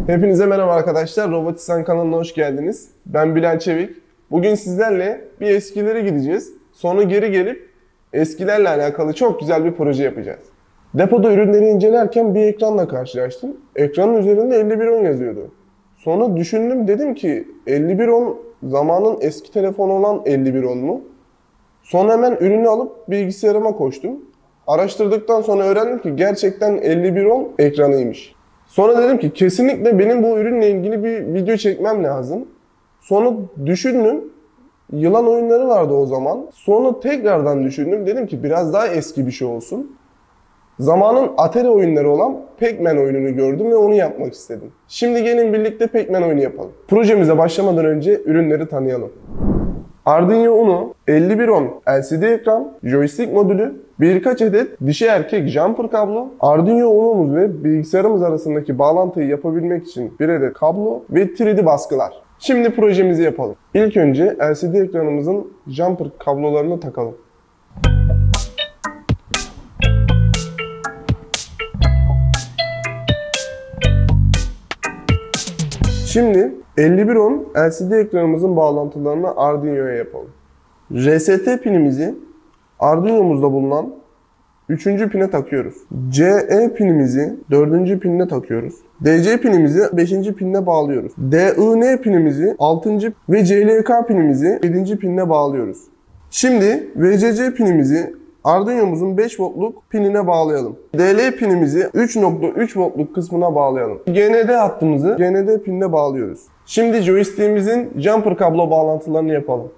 Hepinize merhaba arkadaşlar. Robotistan kanalına hoş geldiniz. Ben Bilal Çevik. Bugün sizlerle bir eskilere gideceğiz. Sonra geri gelip eskilerle alakalı çok güzel bir proje yapacağız. Depoda ürünleri incelerken bir ekranla karşılaştım. Ekranın üzerinde 5110 yazıyordu. Sonra düşündüm, dedim ki 5110 zamanın eski telefonu olan 5110 mu? Sonra hemen ürünü alıp bilgisayarıma koştum. Araştırdıktan sonra öğrendim ki gerçekten 5110 ekranıymış. Sonra dedim ki kesinlikle benim bu ürünle ilgili bir video çekmem lazım. Sonra düşündüm. Yılan oyunları vardı o zaman. Sonra tekrardan düşündüm. Dedim ki biraz daha eski bir şey olsun. Zamanın Atari oyunları olan Pac-Man oyununu gördüm ve onu yapmak istedim. Şimdi gelin birlikte Pac-Man oyunu yapalım. Projemize başlamadan önce ürünleri tanıyalım. Arduino Uno, 5110 LCD ekran, joystick modülü, birkaç adet dişi erkek jumper kablo, Arduino Uno'muz ve bilgisayarımız arasındaki bağlantıyı yapabilmek için bir adet kablo ve 3D baskılar. Şimdi projemizi yapalım. İlk önce LCD ekranımızın jumper kablolarını takalım. Şimdi 5110 LCD ekranımızın bağlantılarını Arduino'ya yapalım. RST pinimizi Arduino'muzda bulunan 3. pine takıyoruz. CE pinimizi 4. pinine takıyoruz. DC pinimizi 5. pinine bağlıyoruz. DIN pinimizi 6. ve CLK pinimizi 7. pinine bağlıyoruz. Şimdi VCC pinimizi Arduino'muzun 5 voltluk pinine bağlayalım. DL pinimizi 3.3 voltluk kısmına bağlayalım. GND hattımızı GND pinine bağlıyoruz. Şimdi joystick'imizin jumper kablo bağlantılarını yapalım.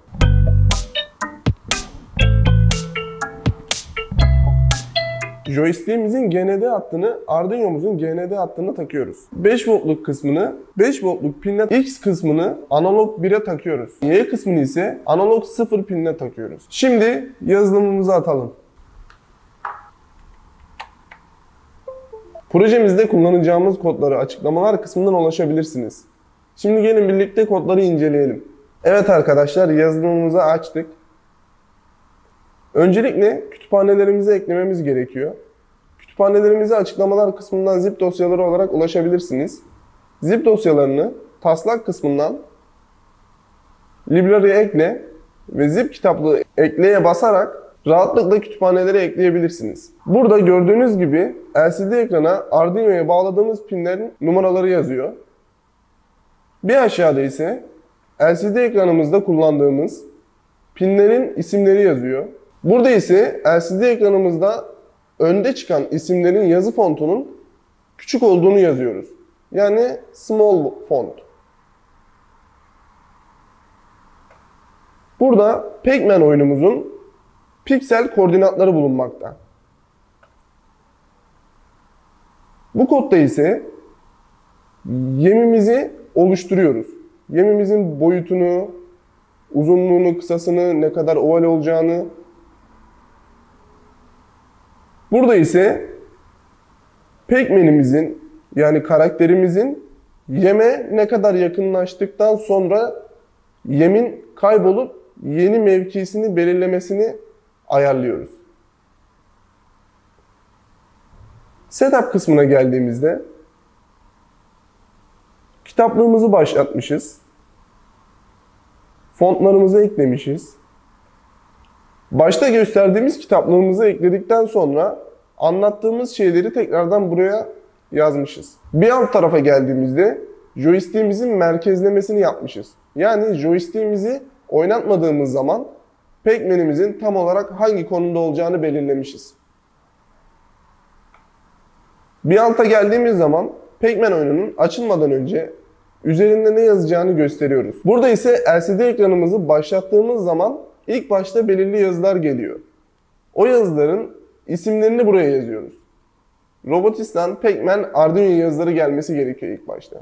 Joystick'imizin GND hattını Arduino'muzun GND hattına takıyoruz. 5 voltluk kısmını 5 voltluk pinle, X kısmını analog 1'e takıyoruz. Y kısmını ise analog 0 pinine takıyoruz. Şimdi yazılımımızı atalım. Projemizde kullanacağımız kodları açıklamalar kısmından ulaşabilirsiniz. Şimdi gelin birlikte kodları inceleyelim. Evet arkadaşlar, yazılımımızı açtık. Öncelikle kütüphanelerimizi eklememiz gerekiyor. Kütüphanelerimize açıklamalar kısmından zip dosyaları olarak ulaşabilirsiniz. Zip dosyalarını taslak kısmından library ekle ve zip kitaplığı ekleye basarak rahatlıkla kütüphanelere ekleyebilirsiniz. Burada gördüğünüz gibi LCD ekrana Arduino'ya bağladığımız pinlerin numaraları yazıyor. Bir aşağıda ise LCD ekranımızda kullandığımız pinlerin isimleri yazıyor. Burada ise LCD ekranımızda önde çıkan isimlerin yazı fontunun küçük olduğunu yazıyoruz. Yani small font. Burada Pac-Man oyunumuzun piksel koordinatları bulunmakta. Bu kodda ise yemimizi oluşturuyoruz. Yemimizin boyutunu, uzunluğunu, kısasını, ne kadar oval olacağını. Burada ise Pac-Man'imizin yani karakterimizin yeme ne kadar yakınlaştıktan sonra yemin kaybolup yeni mevkisini belirlemesini ayarlıyoruz. Setup kısmına geldiğimizde kitaplığımızı başlatmışız. Fontlarımızı eklemişiz. Başta gösterdiğimiz kitaplığımızı ekledikten sonra anlattığımız şeyleri tekrardan buraya yazmışız. Bir alt tarafa geldiğimizde joystick'imizin merkezlemesini yapmışız. Yani joystick'imizi oynatmadığımız zaman Pac-Man'imizin tam olarak hangi konumda olacağını belirlemişiz. Bir alta geldiğimiz zaman Pac-Man oyununun açılmadan önce üzerinde ne yazacağını gösteriyoruz. Burada ise LCD ekranımızı başlattığımız zaman ilk başta belirli yazılar geliyor. O yazıların isimlerini buraya yazıyoruz. Robotistan, Pac-Man, Arduino yazıları gelmesi gerekiyor ilk başta.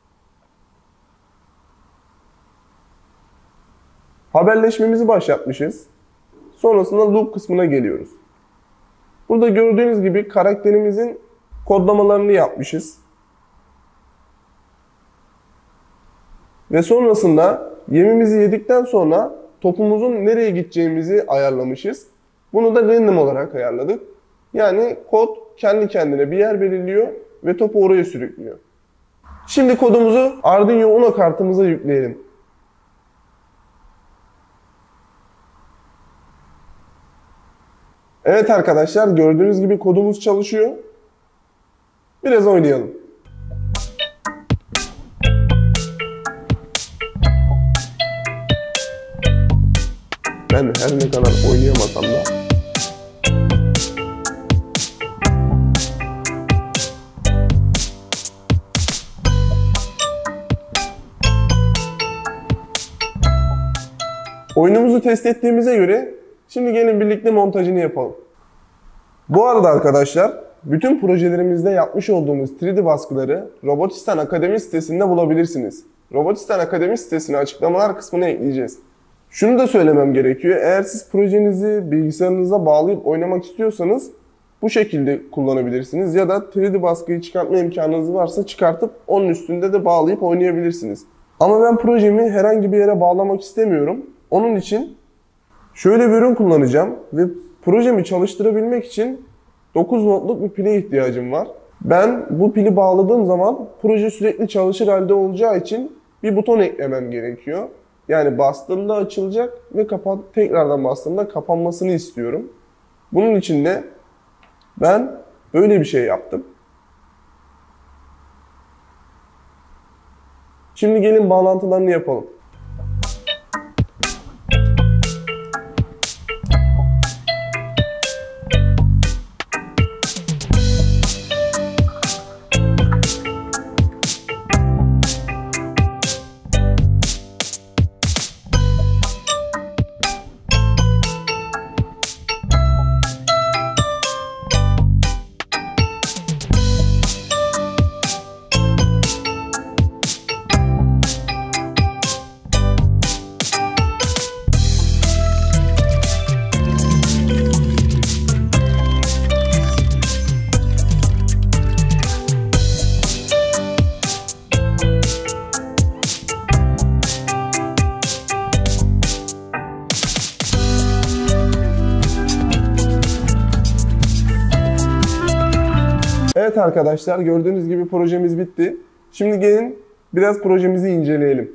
Haberleşmemizi başlatmışız. Sonrasında loop kısmına geliyoruz. Burada gördüğünüz gibi karakterimizin kodlamalarını yapmışız. Ve sonrasında yemimizi yedikten sonra topumuzun nereye gideceğimizi ayarlamışız. Bunu da random olarak ayarladık. Yani kod kendi kendine bir yer belirliyor ve topu oraya sürüklüyor. Şimdi kodumuzu Arduino Uno kartımıza yükleyelim. Evet arkadaşlar, gördüğünüz gibi kodumuz çalışıyor. Biraz oynayalım. Ben her ne kadar oynayamasam da oyunumuzu test ettiğimize göre şimdi gelin birlikte montajını yapalım. Bu arada arkadaşlar, bütün projelerimizde yapmış olduğumuz 3D baskıları Robotistan Akademi sitesinde bulabilirsiniz. Robotistan Akademi sitesini açıklamalar kısmına ekleyeceğiz. Şunu da söylemem gerekiyor. Eğer siz projenizi bilgisayarınıza bağlayıp oynamak istiyorsanız bu şekilde kullanabilirsiniz. Ya da 3D baskıyı çıkartma imkanınız varsa çıkartıp onun üstünde de bağlayıp oynayabilirsiniz. Ama ben projemi herhangi bir yere bağlamak istemiyorum. Onun için şöyle bir ürün kullanacağım ve projemi çalıştırabilmek için 9 voltluk bir pile ihtiyacım var. Ben bu pili bağladığım zaman proje sürekli çalışır halde olacağı için bir buton eklemem gerekiyor. Yani bastığımda açılacak ve tekrardan bastığımda kapanmasını istiyorum. Bunun için de ben böyle bir şey yaptım. Şimdi gelin bağlantılarını yapalım. Evet arkadaşlar, gördüğünüz gibi projemiz bitti. Şimdi gelin biraz projemizi inceleyelim.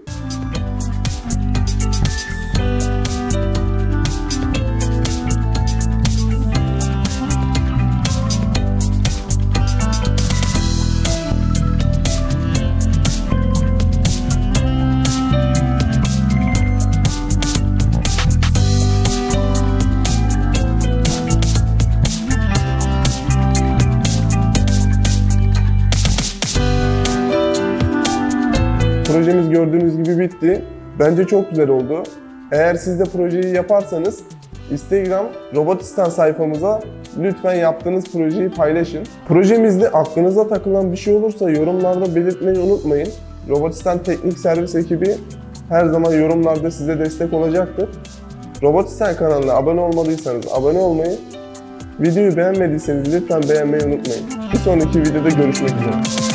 Projemiz gördüğünüz gibi bitti. Bence çok güzel oldu. Eğer siz de projeyi yaparsanız Instagram Robotistan sayfamıza lütfen yaptığınız projeyi paylaşın. Projemizde aklınıza takılan bir şey olursa yorumlarda belirtmeyi unutmayın. Robotistan Teknik Servis ekibi her zaman yorumlarda size destek olacaktır. Robotistan kanalına abone olmadıysanız abone olmayı, videoyu beğenmediyseniz lütfen beğenmeyi unutmayın. Bir sonraki videoda görüşmek üzere.